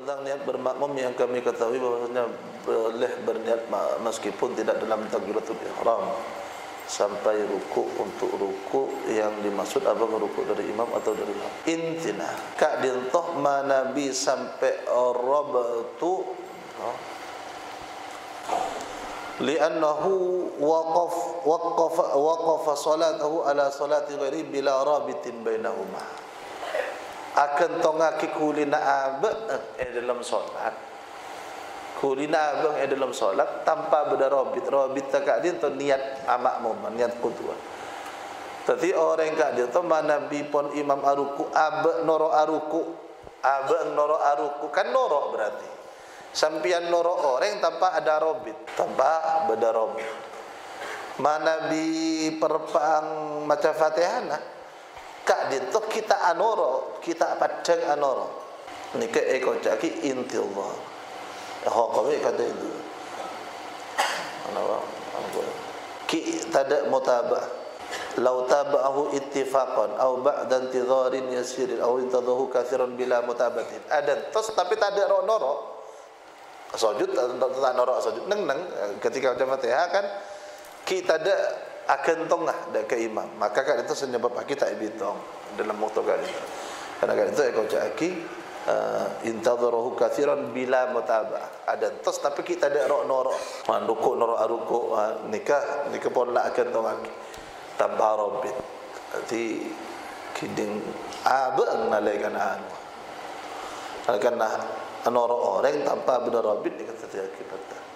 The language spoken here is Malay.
tentang niat bermakmum yang kami ketahui bahwasanya boleh berniat meskipun tidak dalam takbiratul ihram sampai ruku untuk ruku yang dimaksud abang ruku dari imam atau dari imam. Intina kak dintoh manabi sampai rabatu li'annahu waqafa salatahu ala salati ghairi bila rabitin bainahuma. Akan tongaki kulina abang dalam solat, kulina abang dalam solat tanpa beda rabit tak dia tu niat makmum, niat qudwah. Tapi orang kak dia tu mana bi pon imam aruku abang noro aruku kan noro berarti sampian noro orang tanpa ada rabit, tanpa beda rabit. Mana bi perpang maca Fatihah kak dinto kita anoro, kita padang anoro. Nika eko caki inti Allah. Kami kata itu. Ki tada mutabah. Lau tabahu ittifaqan aw ba'da intidharin yasirin aw intadahu katsiran bila mutabatin. Ada tos tapi tada noro. Sujud tak noro sujud neng ketika baca Fatihah kan kita ada akan tongah dak ke imam, maka kan itu sebab kita ibitong dalam waktu kali itu. Karena kan itu ekau caki intadharuhu katsiran bila mutabah. Ada tos tapi kita ada noro ruku noro aruku nikah pun la akan tongah tanpa rabit. Jadi kiding abang nalaikan anu. Karena noro orang tanpa benar rabit dikata akibat.